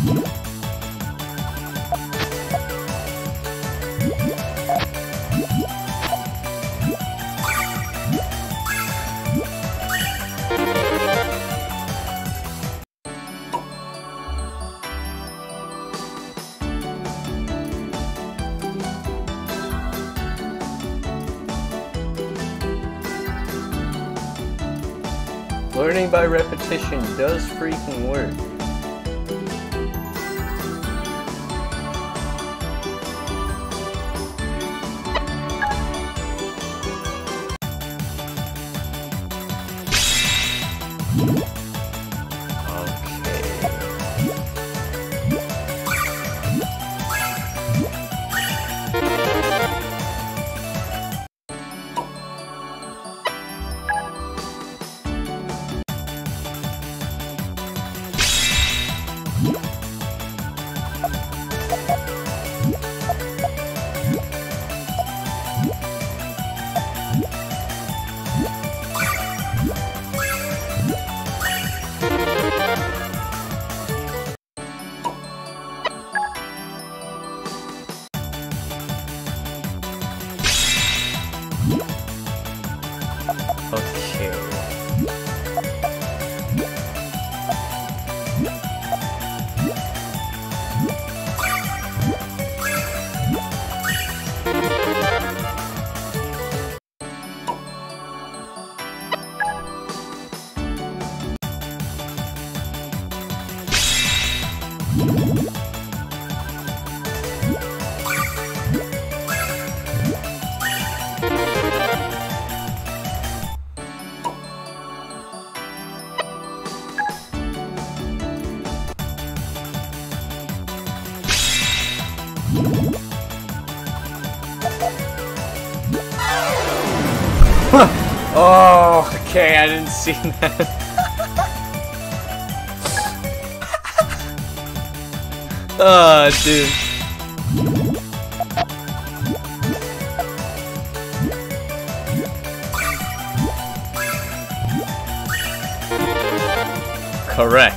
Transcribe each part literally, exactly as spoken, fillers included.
Learning by repetition does freaking work. Oh, okay, I didn't see that. Oh, dude. Correct.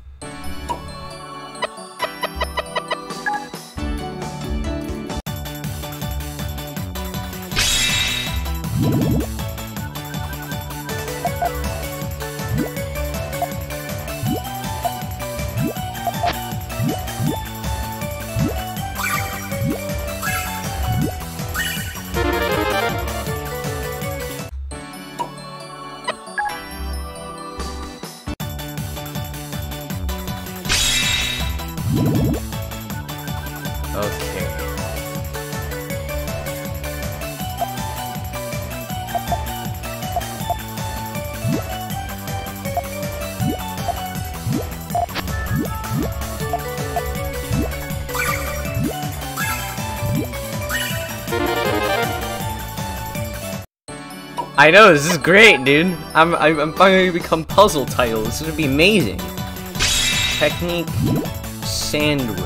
I know, this is great, dude. I'm, I'm, I'm finally gonna become puzzle title. This is gonna be amazing. Technique sandwich.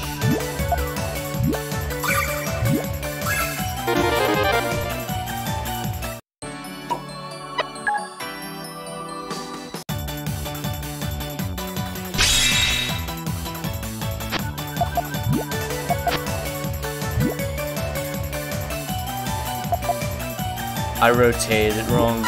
I rotated wrong.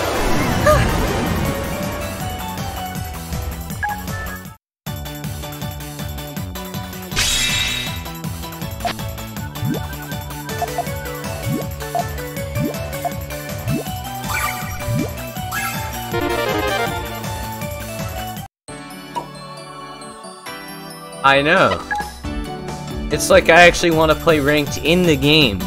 I know. It's like I actually want to play ranked in the game.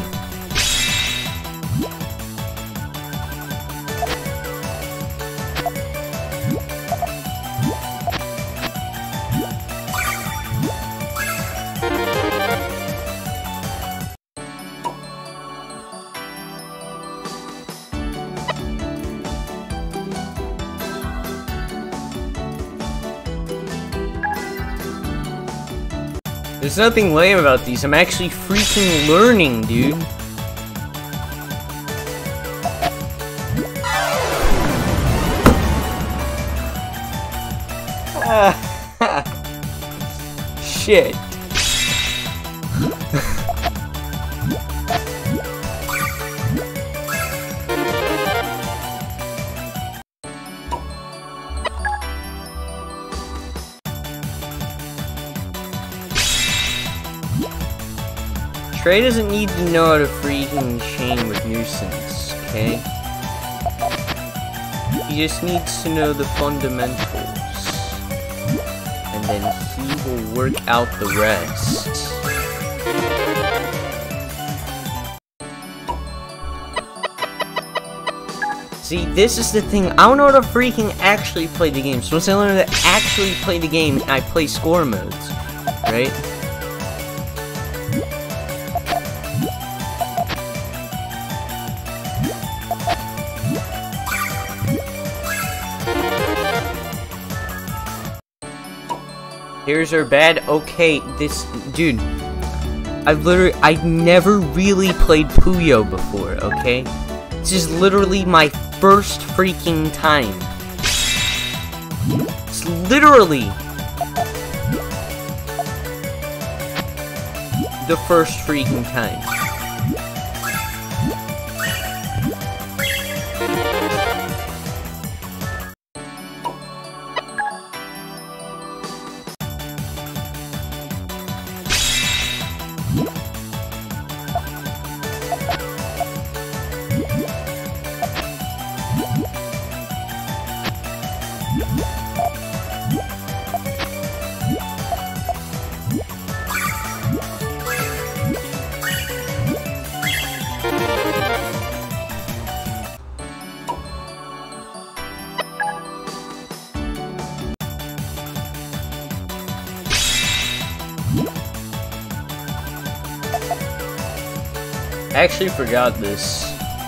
There's nothing lame about these. I'm actually freaking learning, dude. shit. Trey doesn't need to know how to freaking chain with Nuisance, okay? He just needs to know the fundamentals. And then he will work out the rest. See, this is the thing. I don't know how to freaking actually play the game. So once I learn to actually play the game, I play score modes, right? Here's our bad. Okay, this dude. I've literally, I've never really played Puyo before. Okay, this is literally my first freaking time. It's literally the first freaking time. I actually forgot this.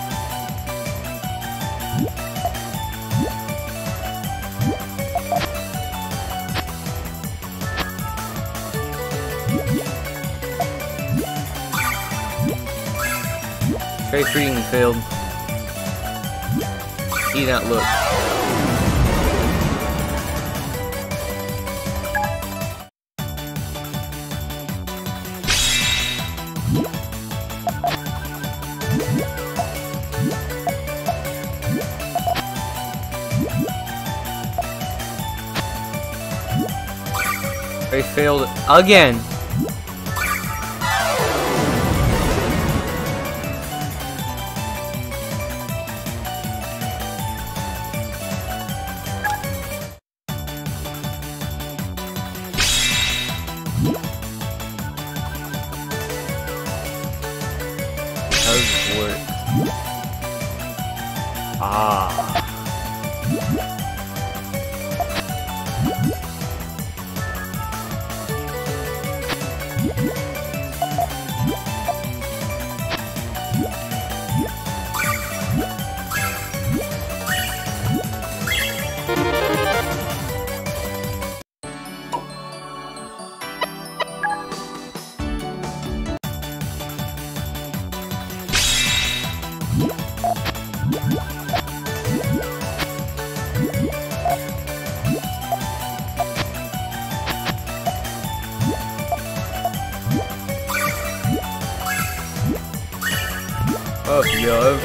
Trey freaking failed. He did not look. They failed again. Does work. Ah. Up, yo.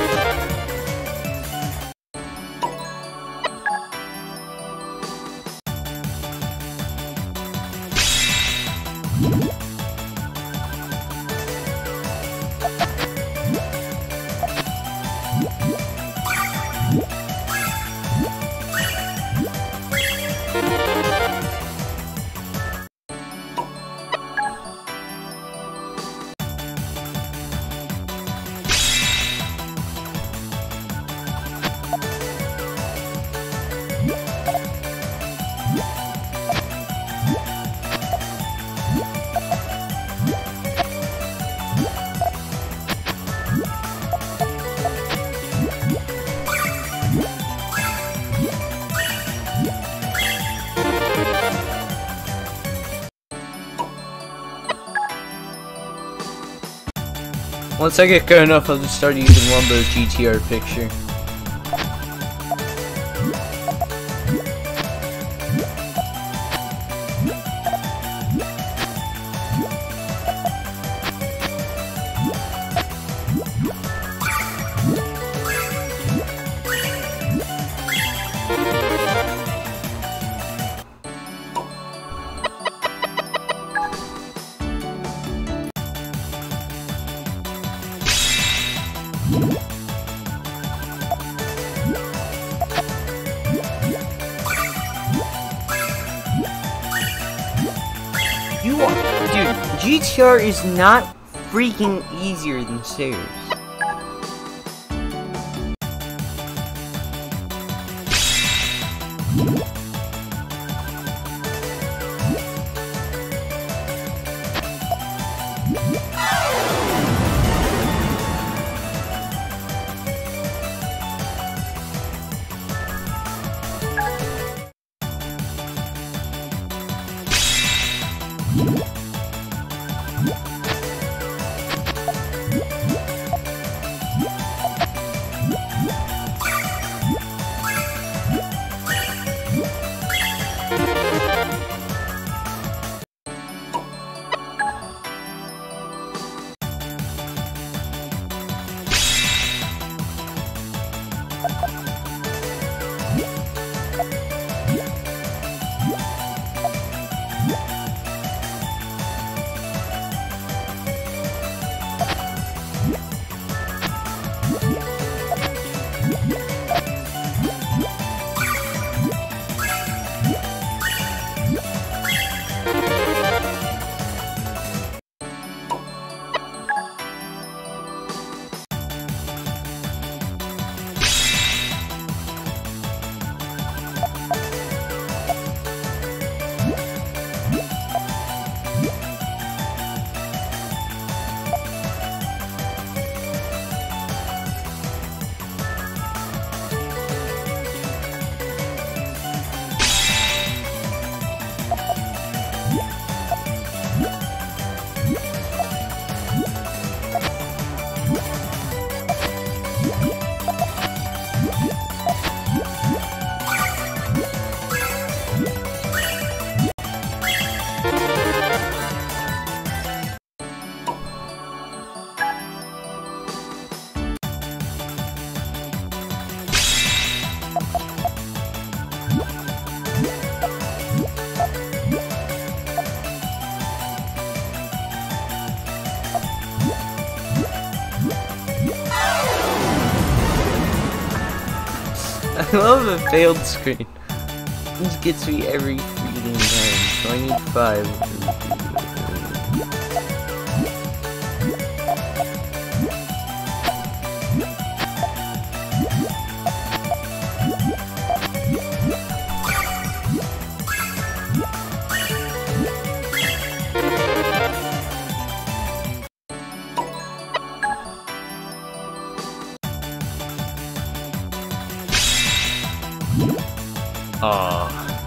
Once I get good enough, I'll just start using Wumbo's G T R picture. You are, dude, G T R is not freaking easier than stairs. I love a failed screen. This gets me every freaking time, so I need five. Aww.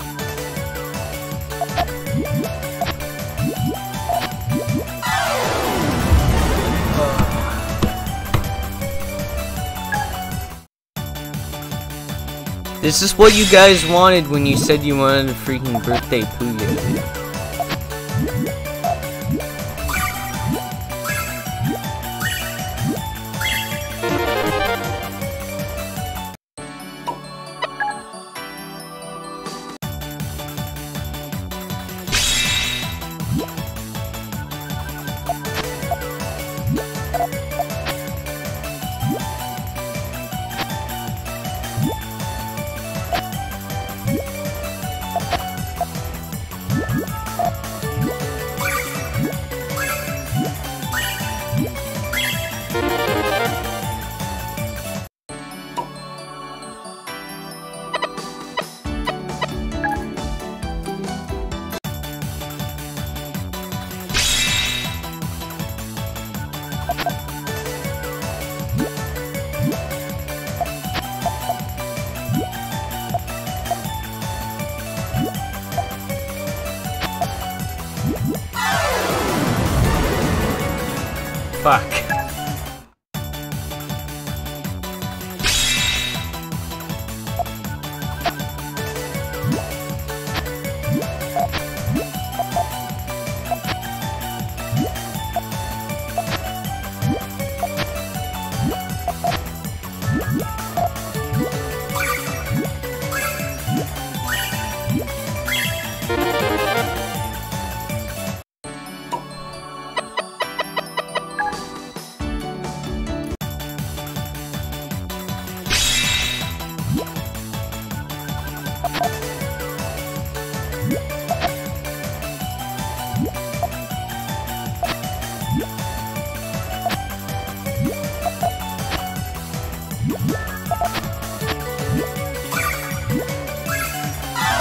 This is what you guys wanted when you said you wanted a freaking birthday Puyo. Fuck.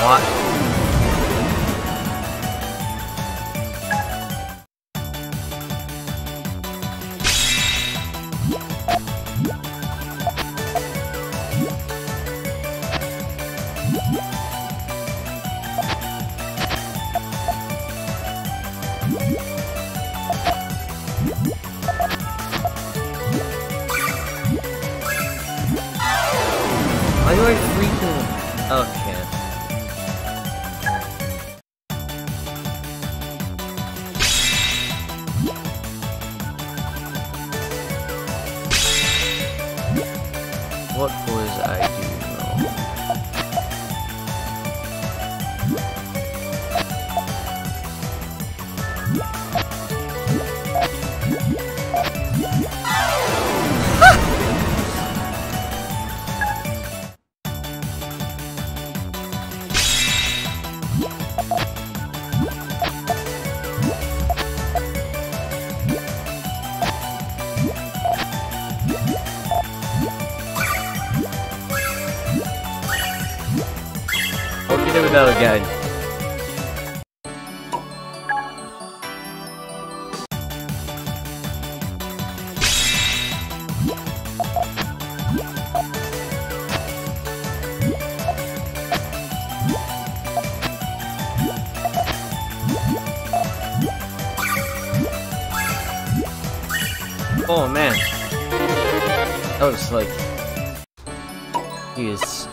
What? Why do I freaking... Okay. What was I doing wrong? I'll get it without a guide. Oh man, that was like, yes.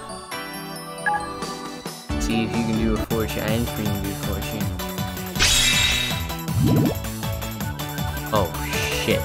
See if you can do a fortune and if you can do a fortune. Oh shit.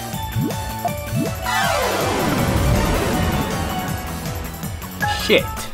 Shit.